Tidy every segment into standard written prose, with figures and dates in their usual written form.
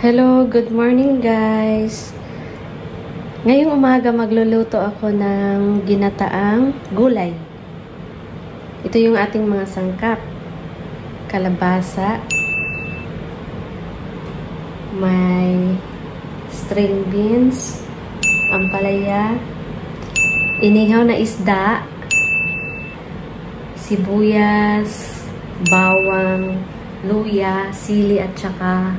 Hello, good morning guys. Ngayong umaga magluluto ako ng ginataang gulay. Ito yung ating mga sangkap. Kalabasa, may string beans, ampalaya, inihaw na isda, sibuyas, bawang, luya, sili at saka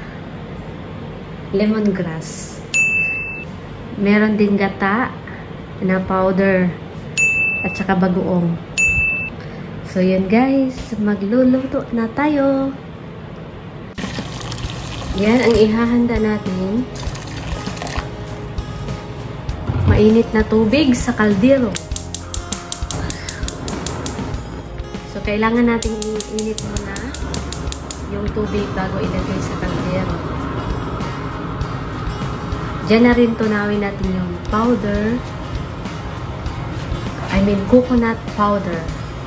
lemongrass. Meron din gata na powder at saka bagoong. So yan guys, magluluto na tayo. Yan ang ihahanda natin. Mainit na tubig sa kaldero. So kailangan nating iinit muna yung tubig bago ilagay sa kaldero. Diyan na rin tunawin natin yung powder. Coconut powder.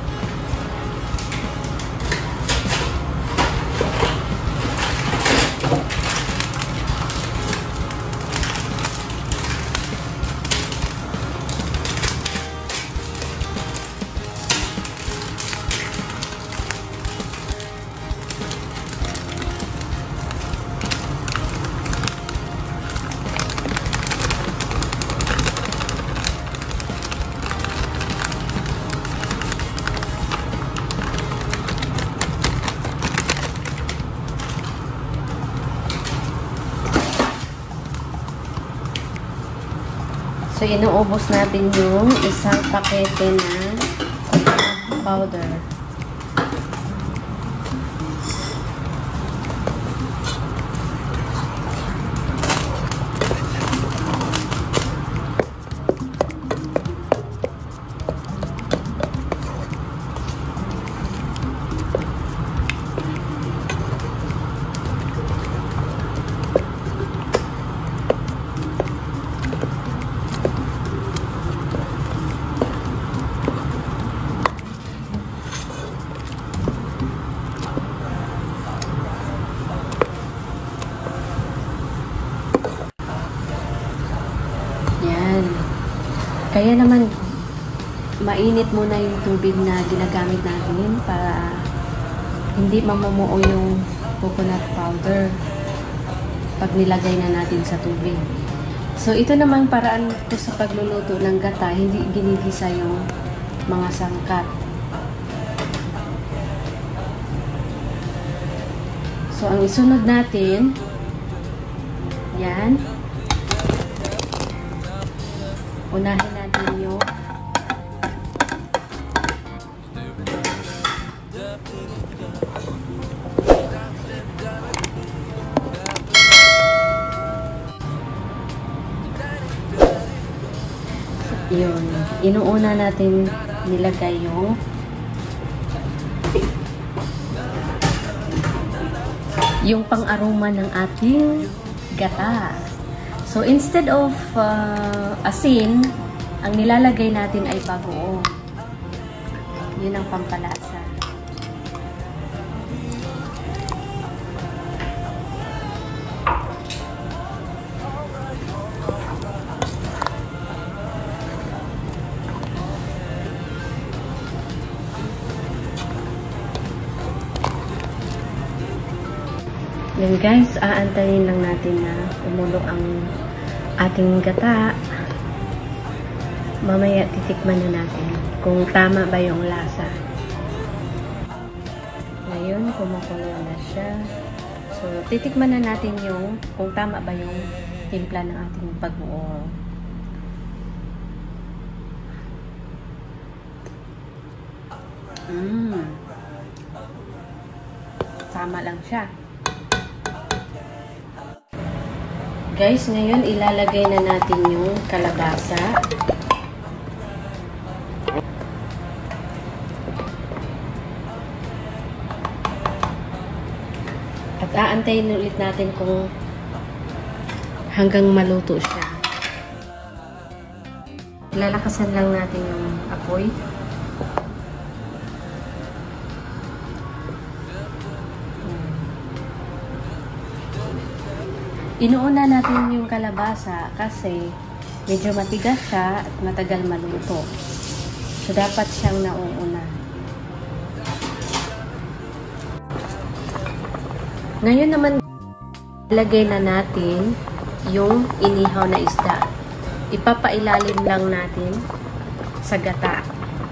So, inuubos natin yung isang pakete na powder. Kaya naman, mainit muna yung tubig na ginagamit natin para hindi mamumuo yung coconut powder pag nilagay na natin sa tubig. So, ito namang paraan ko sa pagluluto ng gata, hindi ginigisa yung mga sangkap. So, ang isunod natin, yan. Unahin natin yung yun. Inuuna natin nilagay yung pang-aroma ng ating gata. So, instead of asin, ang nilalagay natin ay bagoong. Yun ang pampalasa. Yan guys, aantayin lang natin na umulo ang ating gata. Mamaya titikman na natin kung tama ba yung lasa. Ngayon, kumukulo na siya. So, titikman na natin yung kung tama ba yung timpla ng ating bagoong. Tama lang siya. Guys, ngayon ilalagay na natin yung kalabasa. At aantayin ulit natin kung hanggang maluto siya. Lalakasan lang natin yung apoy. Inuuna natin yung kalabasa kasi medyo matigas siya at matagal maluto. So, dapat siyang nauuna. Ngayon naman, ilagay na natin yung inihaw na isda. Ipapailalim lang natin sa gata.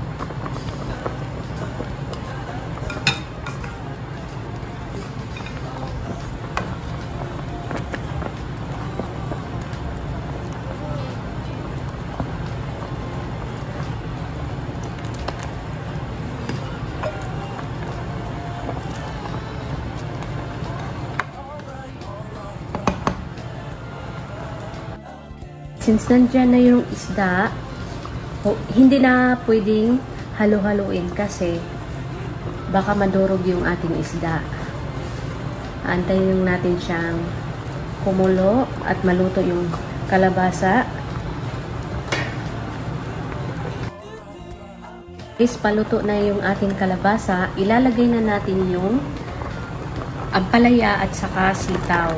Since nandyan na yung isda, hindi na pwedeng halo-haluin kasi baka madurog yung ating isda. Antayin natin siyang kumulo at maluto yung kalabasa. Guys, paluto na yung ating kalabasa. Ilalagay na natin yung ampalaya at saka sitaw.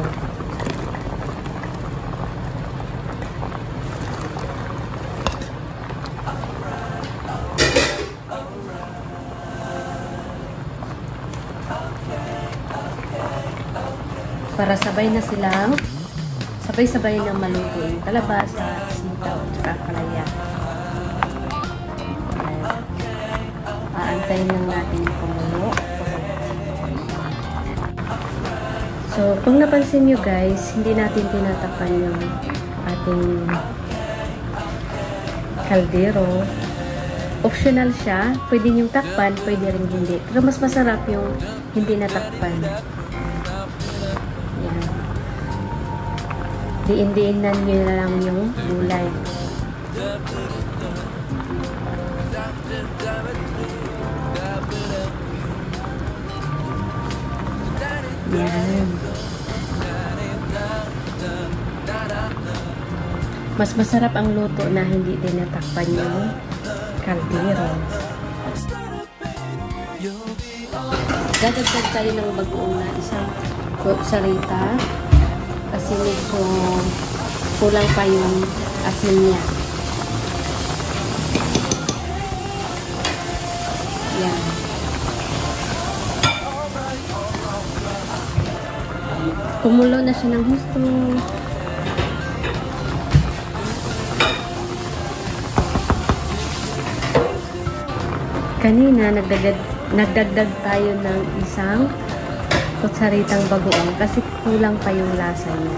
Para sabay na silang sabay-sabay na maluto yung kalabasa, sitaw, at saka palaya. Aantayin lang natin yung kumulo. So, kung napansin nyo guys, hindi natin tinatapan yung ating kaldero. Optional siya. Pwede nyo takpan, pwede rin hindi. Pero mas masarap yung hindi natakpan. Diin-diinan nyo na lang yung gulay. Yan. Mas masarap ang luto na hindi tinatakpan yung kaldero. Dadagdag tayo ng bagoong na isang kutsarita. Kasi medyo kulang pa yung asin niya. Yan. Kumulo na siya ng husto. Kanina, nagdagdag tayo ng isang kutsaritang bagoong kasi kulang pa yung lasa niya.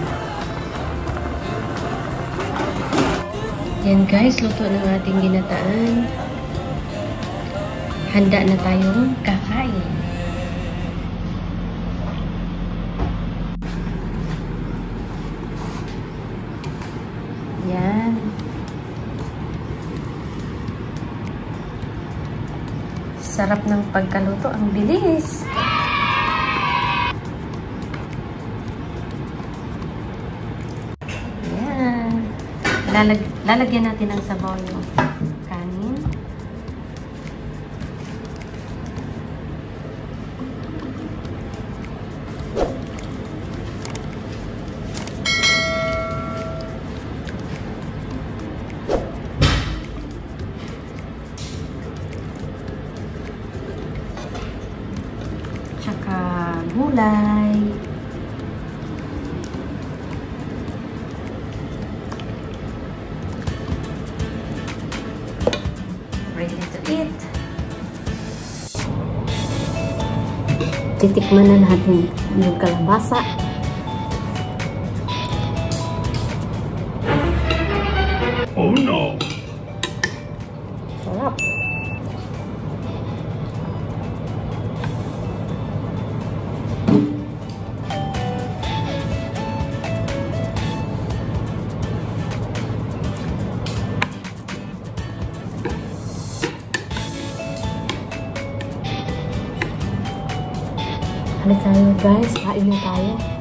Yan guys, luto ng ating ginataan. Handa na tayong kakain. Yan. Sarap ng pagkaluto. Ang bilis. Lalagyan natin ng sabaw yung kanin. Tsaka gulay. Ready to eat. Titikman na natin yung kalabasa. Oh no! Sarap. Halika tayo guys, kain na tayo.